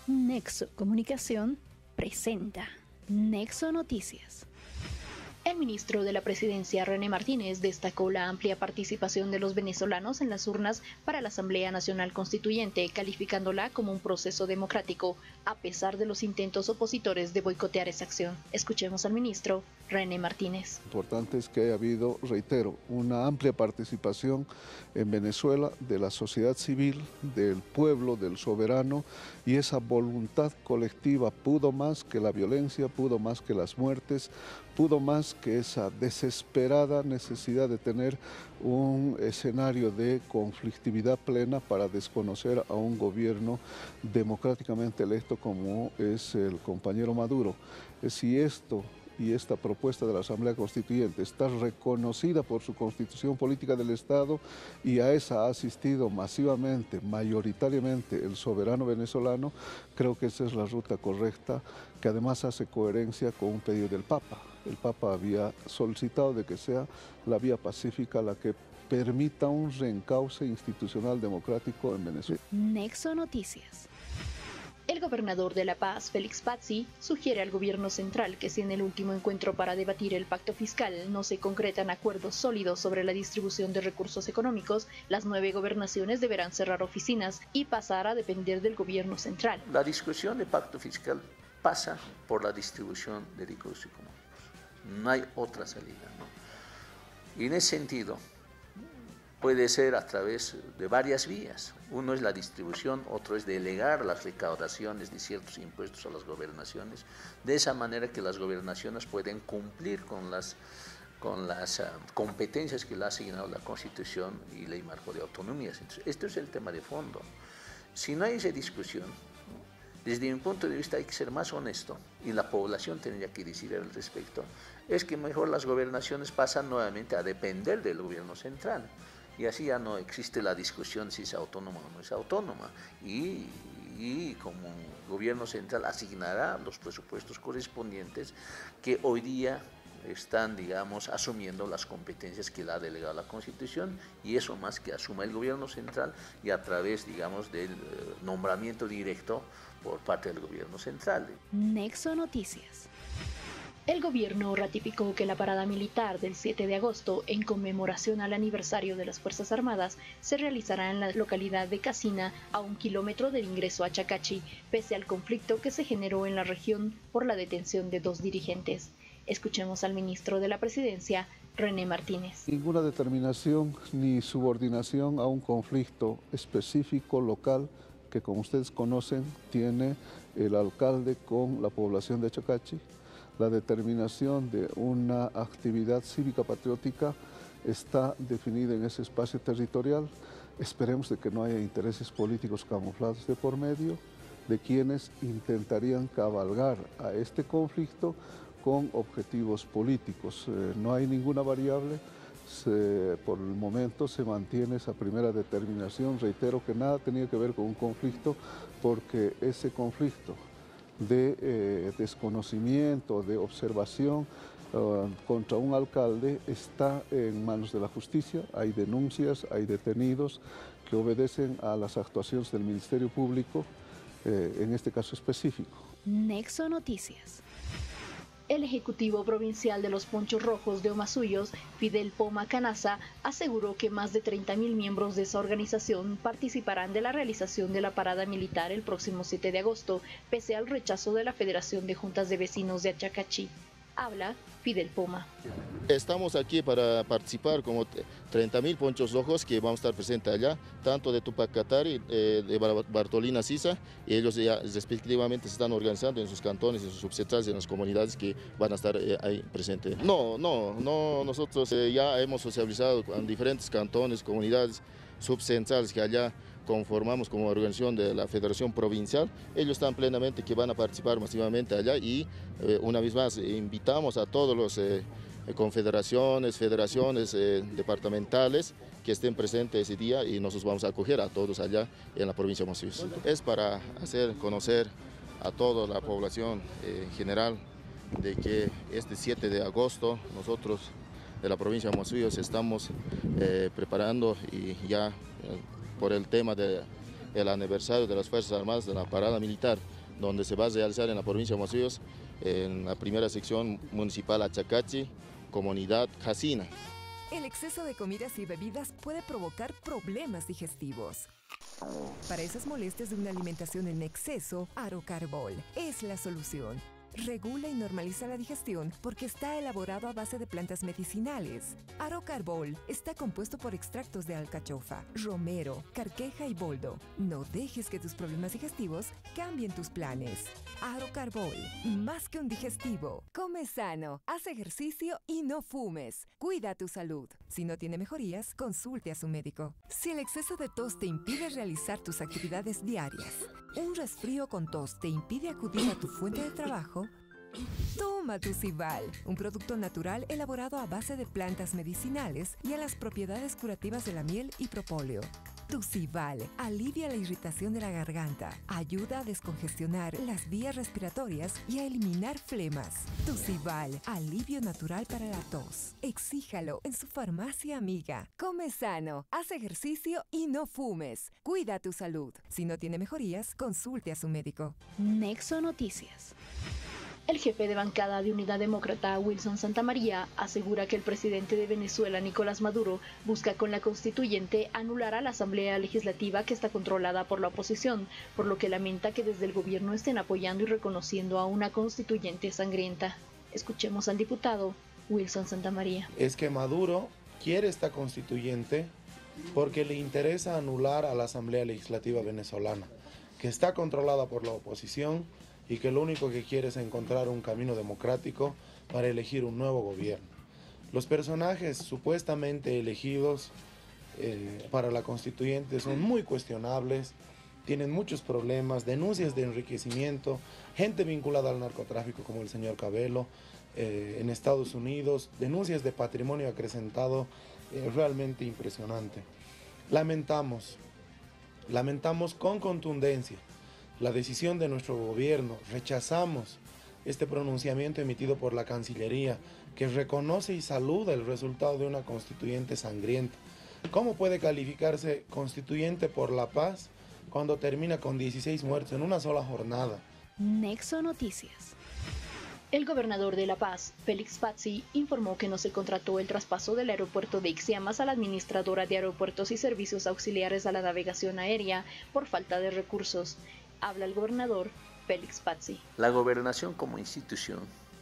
Nexo Comunicación presenta Nexo Noticias. El ministro de la Presidencia, René Martínez, destacó la amplia participación de los venezolanos en las urnas para la Asamblea Nacional Constituyente, calificándola como un proceso democrático, a pesar de los intentos opositores de boicotear esa acción. Escuchemos al ministro René Martínez. Lo importante es que haya habido, reitero, una amplia participación en Venezuela de la sociedad civil, del pueblo, del soberano, y esa voluntad colectiva pudo más que la violencia, pudo más que las muertes, pudo más que esa desesperada necesidad de tener un escenario de conflictividad plena para desconocer a un gobierno democráticamente electo como es el compañero Maduro. Si esto y esta propuesta de la Asamblea Constituyente está reconocida por su Constitución Política del Estado y a esa ha asistido masivamente, mayoritariamente el soberano venezolano, creo que esa es la ruta correcta, que además hace coherencia con un pedido del Papa. El Papa había solicitado de que sea la vía pacífica la que permita un reencauce institucional democrático en Venezuela. Nexo Noticias. El gobernador de La Paz, Félix Pazzi, sugiere al gobierno central que si en el último encuentro para debatir el pacto fiscal no se concretan acuerdos sólidos sobre la distribución de recursos económicos, las 9 gobernaciones deberán cerrar oficinas y pasar a depender del gobierno central. La discusión del pacto fiscal pasa por la distribución de recursos económicos. No hay otra salida, ¿no? Y en ese sentido, puede ser a través de varias vías. Uno es la distribución, otro es delegar las recaudaciones de ciertos impuestos a las gobernaciones, de esa manera que las gobernaciones pueden cumplir con las competencias que le ha asignado la Constitución y Ley Marco de Autonomías. Entonces, esto es el tema de fondo. Si no hay esa discusión, desde mi punto de vista hay que ser más honesto y la población tendría que decidir al respecto. Es que mejor las gobernaciones pasan nuevamente a depender del gobierno central. Y así ya no existe la discusión si es autónoma o no es autónoma. Y como gobierno central asignará los presupuestos correspondientes que hoy día están, digamos, asumiendo las competencias que le ha delegado la Constitución, y eso más que asuma el gobierno central y a través, digamos, del nombramiento directo por parte del gobierno central. Nexo Noticias. El gobierno ratificó que la parada militar del 7 de agosto, en conmemoración al aniversario de las Fuerzas Armadas, se realizará en la localidad de Casina, a 1 kilómetro del ingreso a Chacachi, pese al conflicto que se generó en la región por la detención de 2 dirigentes. Escuchemos al ministro de la Presidencia, René Martínez. Ninguna determinación ni subordinación a un conflicto específico local que, como ustedes conocen, tiene el alcalde con la población de Chacachi. La determinación de una actividad cívica patriótica está definida en ese espacio territorial. Esperemos de que no haya intereses políticos camuflados de por medio, de quienes intentarían cabalgar a este conflicto con objetivos políticos. No hay ninguna variable. Por el momento se mantiene esa primera determinación. Reitero que nada tenía que ver con un conflicto, porque ese conflicto de desconocimiento, de observación contra un alcalde está en manos de la justicia. Hay denuncias, hay detenidos que obedecen a las actuaciones del Ministerio Público, en este caso específico. Nexo Noticias. El Ejecutivo Provincial de los Ponchos Rojos de Omasuyos, Fidel Poma Canaza, aseguró que más de 30.000 miembros de esa organización participarán de la realización de la parada militar el próximo 7 de agosto, pese al rechazo de la Federación de Juntas de Vecinos de Chacachi. Habla Fidel Poma. Estamos aquí para participar como 30.000 ponchos rojos que vamos a estar presentes allá, tanto de Tupac Katari, de Bartolina Sisa, y ellos ya respectivamente se están organizando en sus cantones, en sus subcentrales, en las comunidades que van a estar ahí presentes. No, nosotros ya hemos socializado con diferentes cantones, comunidades subcentrales que allá conformamos como organización de la Federación Provincial. Ellos están plenamente que van a participar masivamente allá y una vez más invitamos a todos los confederaciones, federaciones departamentales que estén presentes ese día, y nosotros vamos a acoger a todos allá en la provincia de Omasuyos. Es para hacer conocer a toda la población en general de que este 7 de agosto nosotros de la provincia de Omasuyos estamos preparando, y ya por el tema de el aniversario de las Fuerzas Armadas de la parada militar, donde se va a realizar en la provincia de Mosquillos, en la primera sección municipal Achacachi, comunidad Casina. El exceso de comidas y bebidas puede provocar problemas digestivos. Para esas molestias de una alimentación en exceso, Arocarbol es la solución. Regula y normaliza la digestión porque está elaborado a base de plantas medicinales. Arocarbol está compuesto por extractos de alcachofa, romero, carqueja y boldo. No dejes que tus problemas digestivos cambien tus planes. Arocarbol, más que un digestivo. Come sano, haz ejercicio y no fumes. Cuida tu salud. Si no tiene mejorías, consulte a su médico. Si el exceso de tos te impide realizar tus actividades diarias, un resfrío con tos te impide acudir a tu fuente de trabajo, toma Tucival, un producto natural elaborado a base de plantas medicinales y a las propiedades curativas de la miel y propóleo. Tucival alivia la irritación de la garganta, ayuda a descongestionar las vías respiratorias y a eliminar flemas. Tucival, alivio natural para la tos. Exíjalo en su farmacia amiga. Come sano, haz ejercicio y no fumes. Cuida tu salud. Si no tiene mejorías, consulte a su médico. Nexo Noticias. El jefe de bancada de Unidad Demócrata, Wilson Santamaría, asegura que el presidente de Venezuela, Nicolás Maduro, busca con la constituyente anular a la Asamblea Legislativa que está controlada por la oposición, por lo que lamenta que desde el gobierno estén apoyando y reconociendo a una constituyente sangrienta. Escuchemos al diputado Wilson Santamaría. Es que Maduro quiere esta constituyente porque le interesa anular a la Asamblea Legislativa venezolana, que está controlada por la oposición y que lo único que quiere es encontrar un camino democrático para elegir un nuevo gobierno. Los personajes supuestamente elegidos para la constituyente son muy cuestionables, tienen muchos problemas, denuncias de enriquecimiento, gente vinculada al narcotráfico como el señor Cabello en Estados Unidos, denuncias de patrimonio acrecentado realmente impresionante. Lamentamos con contundencia la decisión de nuestro gobierno, rechazamos este pronunciamiento emitido por la Cancillería que reconoce y saluda el resultado de una constituyente sangrienta. ¿Cómo puede calificarse constituyente por la paz cuando termina con 16 muertos en una sola jornada? Nexo Noticias. El gobernador de La Paz, Félix Pazzi, informó que no se contrató el traspaso del aeropuerto de Ixiamas a la administradora de aeropuertos y servicios auxiliares a la navegación aérea por falta de recursos. Habla el gobernador Félix Pazzi. La gobernación como institución,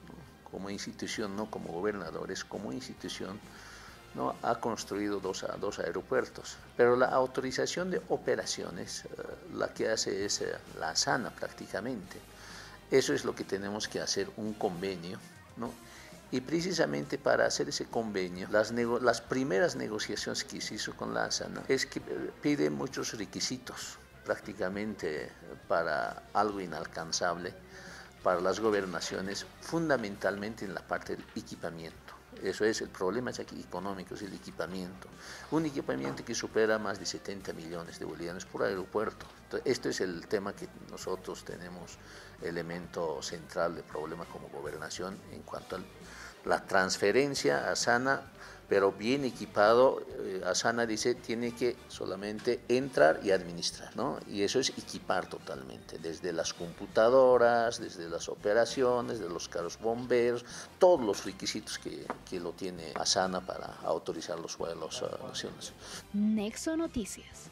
no como gobernadores, como institución, ¿no? Ha construido dos aeropuertos, pero la autorización de operaciones la que hace es la ASANA prácticamente. Eso es lo que tenemos que hacer, un convenio, ¿no? Y precisamente para hacer ese convenio, las primeras negociaciones que se hizo con la ASANA es que pide muchos requisitos, prácticamente para algo inalcanzable para las gobernaciones, fundamentalmente en la parte del equipamiento. Eso es el problema económico, es el equipamiento. Un equipamiento que supera más de 70 millones de bolivianos por aeropuerto. Entonces, este es el tema que nosotros tenemos, elemento central de problema como gobernación en cuanto a la transferencia a ASANA, pero bien equipado. ASANA dice tiene que solamente entrar y administrar, ¿no? Y eso es equipar totalmente, desde las computadoras, desde las operaciones, de los carros bomberos, todos los requisitos que lo tiene ASANA para autorizar los vuelos nacionales. Nexo Noticias.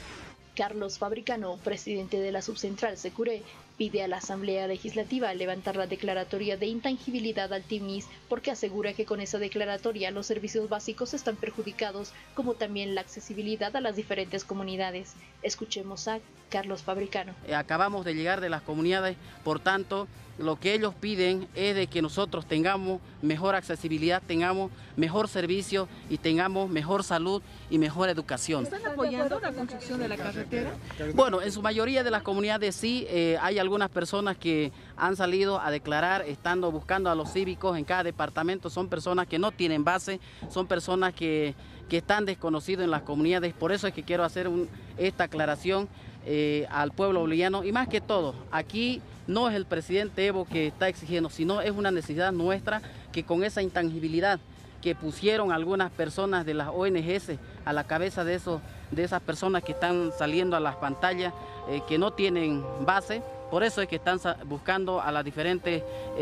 Carlos Fabricano, presidente de la subcentral Securé, pide a la Asamblea Legislativa levantar la declaratoria de intangibilidad al TIMIS porque asegura que con esa declaratoria los servicios básicos están perjudicados, como también la accesibilidad a las diferentes comunidades. Escuchemos a Carlos Fabricano. Acabamos de llegar de las comunidades, por tanto, lo que ellos piden es de que nosotros tengamos mejor accesibilidad, tengamos mejor servicio y tengamos mejor salud y mejor educación. ¿Están apoyando la construcción de la carretera? Bueno, en su mayoría de las comunidades sí, hay algunas personas que han salido a declarar, estando buscando a los cívicos en cada departamento, son personas que no tienen base, son personas que están desconocidos en las comunidades, por eso es que quiero hacer esta aclaración al pueblo boliviano y más que todo, aquí no es el presidente Evo que está exigiendo, sino es una necesidad nuestra que con esa intangibilidad que pusieron algunas personas de las ONGs a la cabeza de de esas personas que están saliendo a las pantallas que no tienen base. Por eso es que están buscando a las diferentes,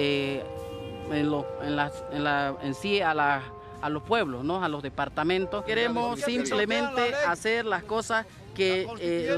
a los pueblos, ¿no? A los departamentos. Queremos simplemente hacer las cosas que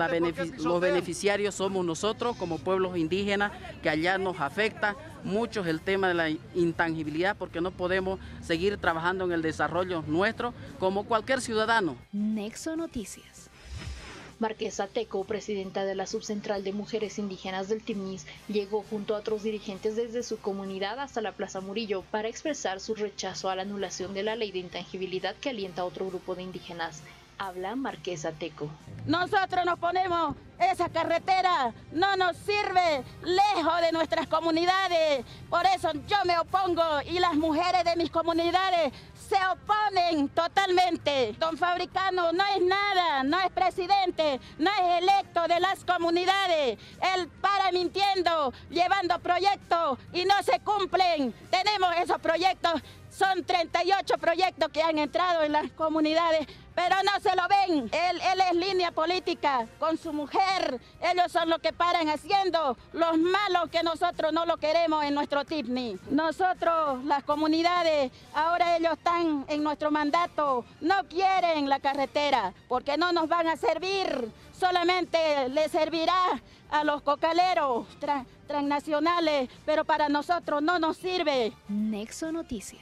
los beneficiarios somos nosotros como pueblos indígenas, que allá nos afecta mucho el tema de la intangibilidad, porque no podemos seguir trabajando en el desarrollo nuestro como cualquier ciudadano. Nexo Noticias. Marquesa Teco, presidenta de la Subcentral de Mujeres Indígenas del TIMNIS, llegó junto a otros dirigentes desde su comunidad hasta la Plaza Murillo para expresar su rechazo a la anulación de la ley de intangibilidad que alienta a otro grupo de indígenas. Habla Marquesa Teco. Nosotros nos ponemos, esa carretera no nos sirve lejos de nuestras comunidades. Por eso yo me opongo y las mujeres de mis comunidades se oponen totalmente. Don Fabricano no es nada, no es presidente, no es electo de las comunidades. Él para mintiendo, llevando proyectos y no se cumplen. Tenemos esos proyectos. Son 38 proyectos que han entrado en las comunidades, pero no se lo ven. Él es línea política con su mujer. Ellos son los que paran haciendo los malos que nosotros no lo queremos en nuestro TIPNI. Nosotros, las comunidades, ahora ellos están en nuestro mandato, no quieren la carretera porque no nos van a servir. Solamente le servirá a los cocaleros transnacionales, pero para nosotros no nos sirve. Nexo Noticias.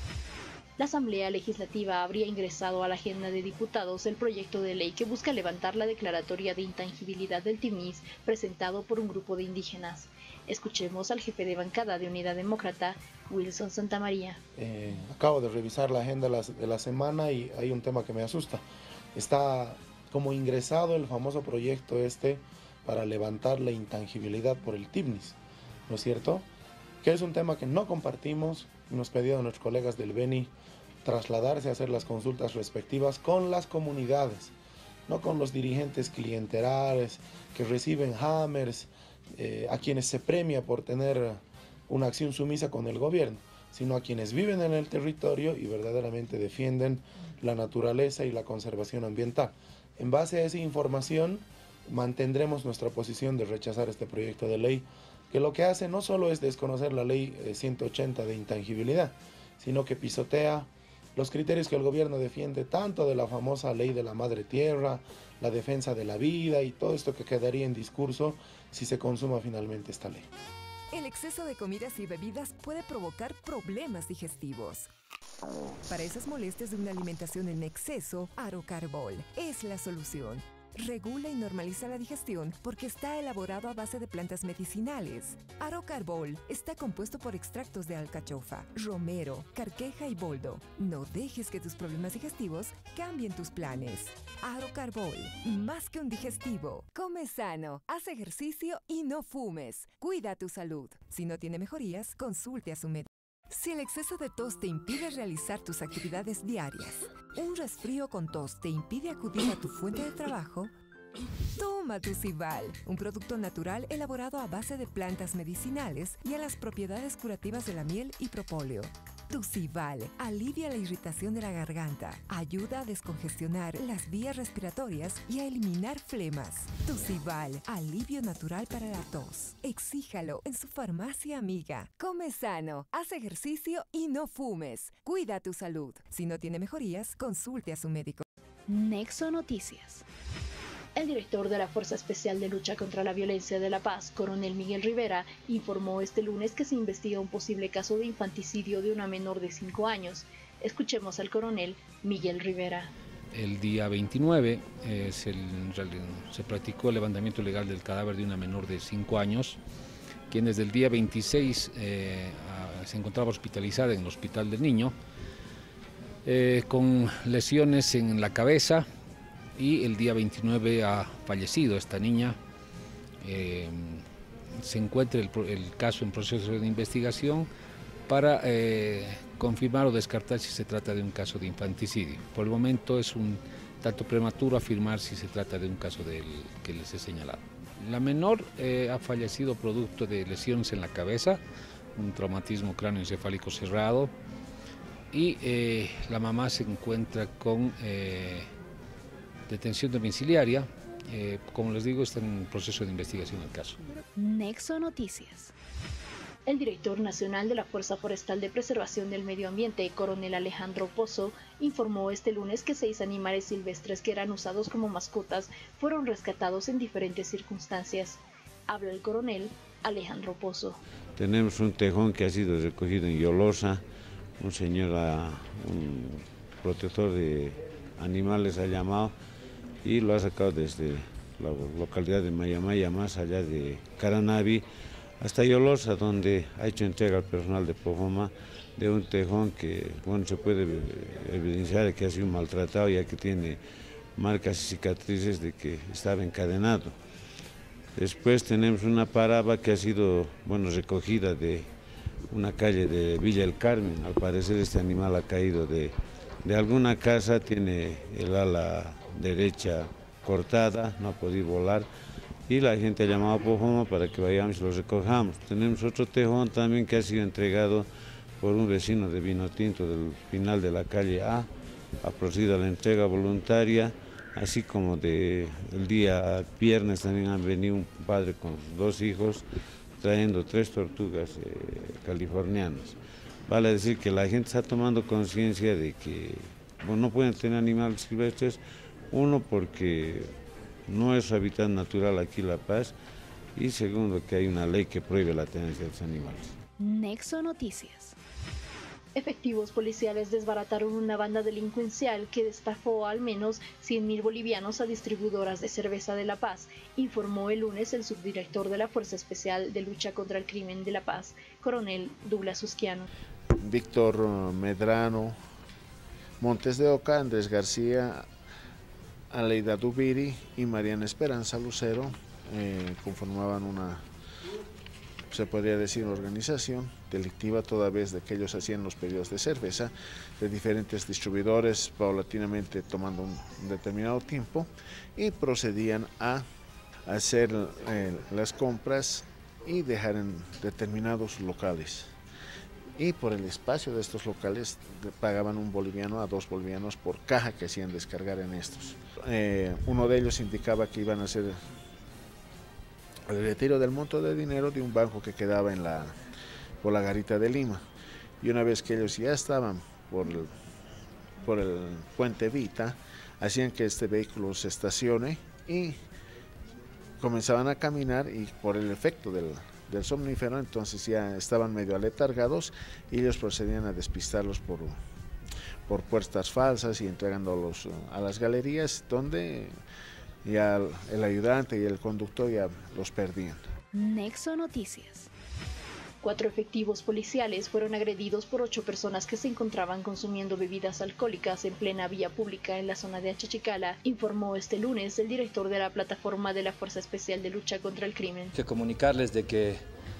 La Asamblea Legislativa habría ingresado a la agenda de diputados el proyecto de ley que busca levantar la declaratoria de intangibilidad del TIMNIS presentado por un grupo de indígenas. Escuchemos al jefe de bancada de Unidad Demócrata, Wilson Santamaría. Acabo de revisar la agenda de la semana y hay un tema que me asusta. Está como ingresado el famoso proyecto para levantar la intangibilidad por el TIMNIS, ¿no es cierto? Que es un tema que no compartimos. Hemos pedido a nuestros colegas del Beni trasladarse a hacer las consultas respectivas con las comunidades, no con los dirigentes clientelares que reciben hammers, a quienes se premia por tener una acción sumisa con el gobierno, sino a quienes viven en el territorio y verdaderamente defienden la naturaleza y la conservación ambiental. En base a esa información, mantendremos nuestra posición de rechazar este proyecto de ley, que lo que hace no solo es desconocer la ley 180 de intangibilidad, sino que pisotea los criterios que el gobierno defiende, tanto de la famosa ley de la madre tierra, la defensa de la vida y todo esto que quedaría en discurso si se consuma finalmente esta ley. El exceso de comidas y bebidas puede provocar problemas digestivos. Para esas molestias de una alimentación en exceso, Arocarbol es la solución. Regula y normaliza la digestión porque está elaborado a base de plantas medicinales. Arocarbol está compuesto por extractos de alcachofa, romero, carqueja y boldo. No dejes que tus problemas digestivos cambien tus planes. Arocarbol, más que un digestivo. Come sano, haz ejercicio y no fumes. Cuida tu salud. Si no tiene mejorías, consulte a su médico. Si el exceso de tos te impide realizar tus actividades diarias, un resfrío con tos te impide acudir a tu fuente de trabajo, toma Tucival, un producto natural elaborado a base de plantas medicinales y a las propiedades curativas de la miel y propóleo. Tucival alivia la irritación de la garganta, ayuda a descongestionar las vías respiratorias y a eliminar flemas. Tucival, alivio natural para la tos. Exíjalo en su farmacia amiga. Come sano, haz ejercicio y no fumes. Cuida tu salud. Si no tiene mejorías, consulte a su médico. Nexo Noticias. El director de la Fuerza Especial de Lucha contra la Violencia de La Paz, coronel Miguel Rivera, informó este lunes que se investiga un posible caso de infanticidio de una menor de 5 años. Escuchemos al coronel Miguel Rivera. El día 29 se practicó el levantamiento ilegal del cadáver de una menor de 5 años, quien desde el día 26 se encontraba hospitalizada en el Hospital del Niño, con lesiones en la cabeza, y el día 29 ha fallecido esta niña. Se encuentra el caso en proceso de investigación para confirmar o descartar si se trata de un caso de infanticidio. Por el momento es un tanto prematuro afirmar si se trata de un caso que les he señalado. La menor ha fallecido producto de lesiones en la cabeza, un traumatismo cráneoencefálico cerrado, y la mamá se encuentra con detención domiciliaria. Como les digo, está en proceso de investigación el caso. Nexo Noticias. El director nacional de la Fuerza Forestal de Preservación del Medio Ambiente, coronel Alejandro Pozo, informó este lunes que 6 animales silvestres que eran usados como mascotas fueron rescatados en diferentes circunstancias. Habla el coronel Alejandro Pozo. Tenemos un tejón que ha sido recogido en Yolosa, un señor, un protector de animales ha llamado y lo ha sacado desde la localidad de Mayamaya, más allá de Caranavi, hasta Yolosa, donde ha hecho entrega al personal de Pojoma de un tejón que, bueno, se puede evidenciar que ha sido maltratado, ya que tiene marcas y cicatrices de que estaba encadenado. Después tenemos una paraba que ha sido, bueno, recogida de una calle de Villa El Carmen. Al parecer este animal ha caído de alguna casa, tiene el ala derecha cortada, no ha podido volar. Y la gente ha llamado a Pojoma para que vayamos y lo recojamos. Tenemos otro tejón también que ha sido entregado por un vecino de Vinotinto del final de la calle A. Ha procedido a la entrega voluntaria, así como el día viernes también han venido un padre con sus 2 hijos trayendo 3 tortugas californianas. Vale decir que la gente está tomando conciencia de que no pueden tener animales silvestres, uno porque no es su hábitat natural aquí La Paz, y segundo que hay una ley que prohíbe la tenencia de los animales. Nexo Noticias. Efectivos policiales desbarataron una banda delincuencial que estafó al menos 100.000 bolivianos a distribuidoras de cerveza de La Paz, informó el lunes el subdirector de la Fuerza Especial de Lucha contra el Crimen de La Paz, coronel Douglas Usquiano. Víctor Medrano, Montes de Oca, Andrés García, Aleida Dubiri y Mariana Esperanza Lucero conformaban una, se podría decir, organización delictiva, toda vez de que ellos hacían los pedidos de cerveza de diferentes distribuidores, paulatinamente tomando un determinado tiempo, y procedían a hacer las compras y dejar en determinados locales. Y por el espacio de estos locales pagaban $1 boliviano a $2 bolivianos por caja que hacían descargar en estos. Uno de ellos indicaba que iban a hacer el retiro del monto de dinero de un banco que quedaba por la Garita de Lima. Y una vez que ellos ya estaban por el puente Vita, hacían que este vehículo se estacione y comenzaban a caminar, y por el efecto del somnífero, entonces ya estaban medio aletargados y ellos procedían a despistarlos por puertas falsas y entregándolos a las galerías, donde ya el ayudante y el conductor ya los perdían. Nexo Noticias. 4 efectivos policiales fueron agredidos por 8 personas que se encontraban consumiendo bebidas alcohólicas en plena vía pública en la zona de Achachicala, informó este lunes el director de la plataforma de la Fuerza Especial de Lucha contra el Crimen. Hay que comunicarles de que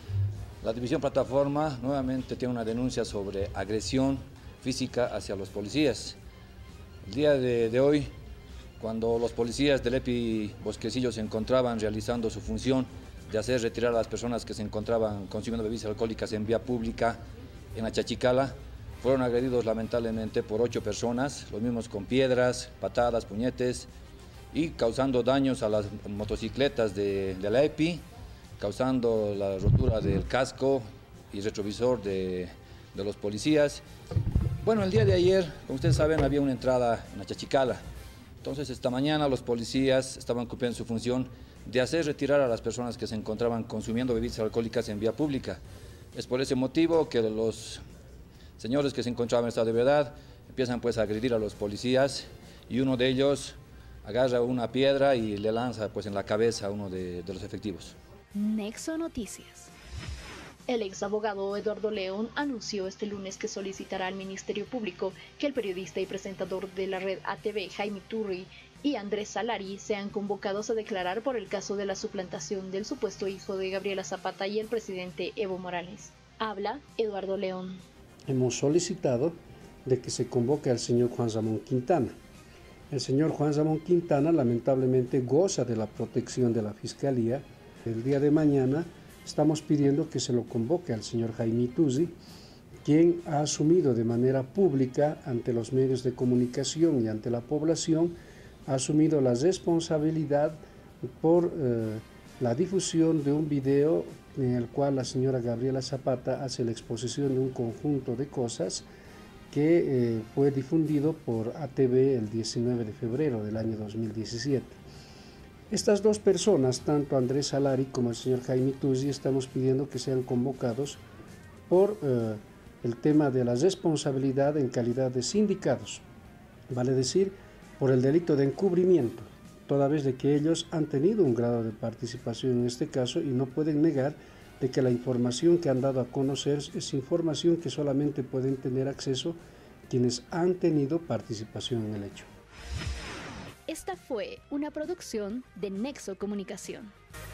la División Plataforma nuevamente tiene una denuncia sobre agresión física hacia los policías. El día de hoy, cuando los policías del EPI Bosquecillo se encontraban realizando su función de hacer retirar a las personas que se encontraban consumiendo bebidas alcohólicas en vía pública en Achachicala, fueron agredidos lamentablemente por 8 personas, los mismos con piedras, patadas, puñetes, y causando daños a las motocicletas de la EPI, causando la rotura del casco y retrovisor de los policías. Bueno, el día de ayer, como ustedes saben, había una entrada en Achachicala. Entonces, esta mañana los policías estaban cumpliendo su función de hacer retirar a las personas que se encontraban consumiendo bebidas alcohólicas en vía pública. Es por ese motivo que los señores que se encontraban en estado de ebriedad empiezan pues a agredir a los policías, y uno de ellos agarra una piedra y le lanza pues en la cabeza a uno de los efectivos. Nexo Noticias. El ex abogado Eduardo León anunció este lunes que solicitará al Ministerio Público que el periodista y presentador de la red ATV Jaime Turri y Andrés Salari sean convocados a declarar por el caso de la suplantación del supuesto hijo de Gabriela Zapata y el presidente Evo Morales. Habla Eduardo León. Hemos solicitado de que se convoque al señor Juan Ramón Quintana. El señor Juan Ramón Quintana lamentablemente goza de la protección de la Fiscalía. El día de mañana estamos pidiendo que se lo convoque al señor Jaime Turri, quien ha asumido de manera pública ante los medios de comunicación y ante la población ha asumido la responsabilidad por la difusión de un video en el cual la señora Gabriela Zapata hace la exposición de un conjunto de cosas que fue difundido por ATV el 19 de febrero del año 2017. Estas dos personas, tanto Andrés Salari como el señor Jaime Tuzzi, estamos pidiendo que sean convocados por el tema de la responsabilidad en calidad de sindicados, vale decir, por el delito de encubrimiento, toda vez de que ellos han tenido un grado de participación en este caso y no pueden negar de que la información que han dado a conocer es información que solamente pueden tener acceso quienes han tenido participación en el hecho. Esta fue una producción de Nexo Comunicación.